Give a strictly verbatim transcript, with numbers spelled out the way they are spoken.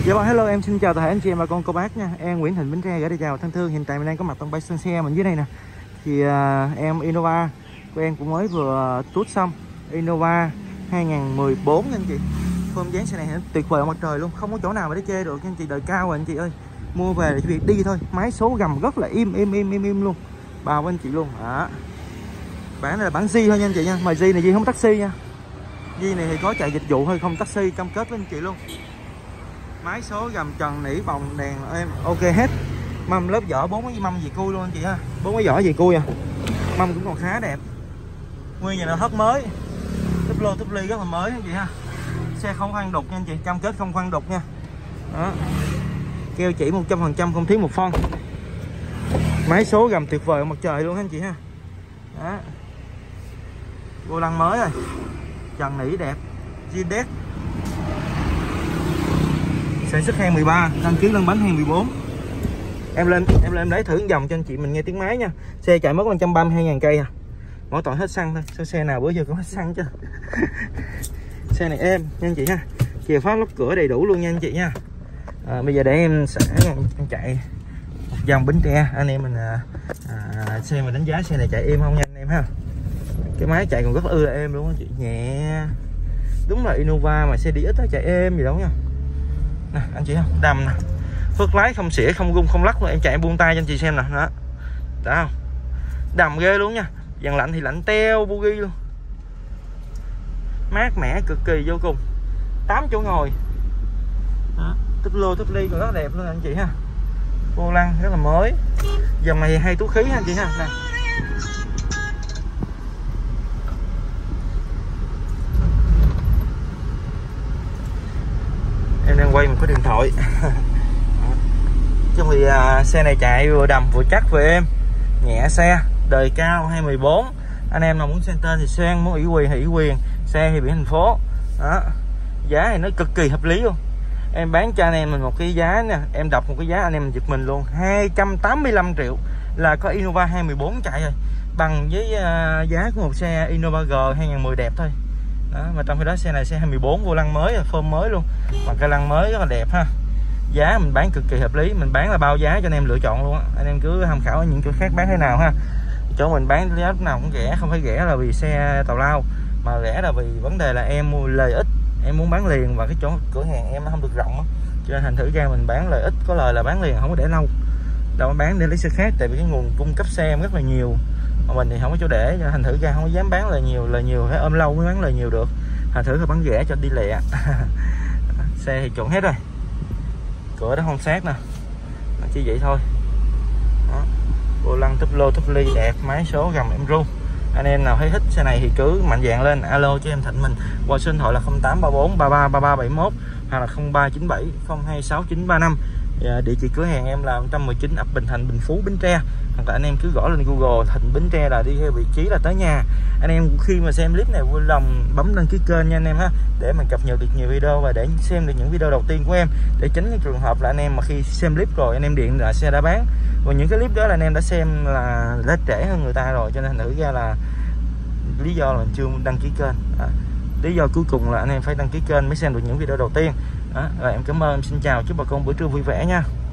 Dạ vâng, hello, em xin chào toàn thể anh chị em và con cô bác nha. Em Nguyễn Thịnh Bến Tre gửi lời chào thân thương. Hiện tại mình đang có mặt trong bãi sơn xe mình dưới đây nè. Thì uh, em Innova của em cũng mới vừa tuốt xong Innova hai không một bốn nha anh chị. Form dáng xe này tuyệt vời mặt trời luôn, không có chỗ nào mà để chê được nha anh chị. Đời cao rồi anh chị ơi, mua về để chỉ việc đi thôi. Máy số gầm rất là im im im im im luôn, bao với anh chị luôn. Đó, bản này là bản G thôi nha anh chị nha. Mà G này G không taxi nha. G này thì có chạy dịch vụ thôi, không taxi, cam kết với anh chị luôn. Máy số gầm trần nỉ bồng đèn em ok hết. Mâm lớp vỏ bốn cái mâm gì cui luôn anh chị ha, bốn cái vỏ gì cui à. Mâm cũng còn khá đẹp, nguyên nhà nó hất mới, túp lô túp ly rất là mới anh chị ha. Xe không khoan đục nha anh chị, cam kết không khoan đục nha. Đó, keo chỉ một trăm phần trăm không thiếu một phân. Máy số gầm tuyệt vời mặt trời luôn anh chị ha. Đó, vô lăng mới rồi, trần nỉ đẹp, zin đét, sản xuất hai mười ba, đăng ký lăn bánh hai mười bốn. Em lên em lên em lấy thử vòng cho anh chị mình nghe tiếng máy nha. Xe chạy mất một trăm ba mươi hai ngàn cây à. Mỗi tội hết xăng thôi. Sao xe nào bữa giờ cũng hết xăng chứ. Xe này êm nha anh chị ha. Chìa khóa lóc cửa đầy đủ luôn nha anh chị nha. À, bây giờ để em sẽ em chạy một vòng Bến Tre, anh em mình à, à, xe mình đánh giá xe này chạy êm không nha anh em ha. Cái máy chạy còn rất là ư là êm luôn anh chị, nhẹ. Đúng là Innova mà xe đi ít chạy êm gì đâu nha. Nè anh chị không, đầm nè, phước lái không xỉa, không rung không lắc luôn. Em chạy em buông tay cho anh chị xem nè, đó, đã không, đầm ghê luôn nha. Dàn lạnh thì lạnh teo bu ghi luôn, mát mẻ cực kỳ vô cùng. Tám chỗ ngồi, túp lô túp ly còn rất đẹp luôn anh chị ha. Vô lăng rất là mới. Dòng này hay túi khí ha anh chị ha. Nè, em đang quay một cái điện thoại. Trong thì à, xe này chạy vừa đầm vừa chắc vừa êm, nhẹ xe, đời cao hai mười bốn. Anh em nào muốn sang tên thì sang, muốn ủy quyền thì ủy quyền, xe thì biển thành phố. Đó, giá thì nó cực kỳ hợp lý luôn. Em bán cho anh em mình một cái giá nè, em đọc một cái giá anh em mình giật mình luôn, hai trăm tám mươi lăm triệu là có Innova hai mười bốn chạy rồi, bằng với uh, giá của một xe Innova G hai không một không đẹp thôi. Đó, mà trong khi đó xe này xe hai mười bốn, vô lăng mới, form mới luôn, bằng cái lăng mới rất là đẹp ha. Giá mình bán cực kỳ hợp lý, mình bán là bao giá cho anh em lựa chọn luôn á. Anh em cứ tham khảo ở những chỗ khác bán thế nào ha. Chỗ mình bán giá lúc nào cũng rẻ, không phải rẻ là vì xe tào lao, mà rẻ là vì vấn đề là em mua lời ít, em muốn bán liền và cái chỗ cửa hàng em nó không được rộng á, cho nên thành thử ra mình bán lời ít, có lời là bán liền, không có để lâu đâu, bán để lấy xe khác, tại vì cái nguồn cung cấp xe em rất là nhiều mà mình thì không có chỗ để, cho thành thử ra không có dám bán lời nhiều, lời nhiều phải ôm lâu mới bán lời nhiều được, thành thử là bán rẻ cho đi lẹ. Xe thì chuẩn hết rồi, cửa đó không sát nè, chỉ vậy thôi. Đó, vô lăng túp lô túp ly đẹp, máy số gầm em ru. Anh em nào thấy thích xe này thì cứ mạnh dạn lên alo cho em Thịnh mình qua số điện thoại là không tám ba bốn ba ba ba ba bảy mốt hoặc là không ba chín bảy không hai sáu chín ba năm. Địa chỉ cửa hàng em là một trăm mười chín ấp Bình Thạnh, Bình Phú, Bến Tre. Hoặc là anh em cứ gõ lên Google Thịnh Bến Tre là đi theo vị trí là tới nhà. Anh em khi mà xem clip này vui lòng bấm đăng ký kênh nha anh em ha, để mình cập nhật được nhiều video và để xem được những video đầu tiên của em, để tránh cái trường hợp là anh em mà khi xem clip rồi anh em điện là xe đã bán, và những cái clip đó là anh em đã xem là đã trễ hơn người ta rồi, cho nên thử ra là lý do là mình chưa đăng ký kênh. À, lý do cuối cùng là anh em phải đăng ký kênh mới xem được những video đầu tiên. Đó, rồi em cảm ơn, em xin chào, chúc bà con bữa trưa vui vẻ nha.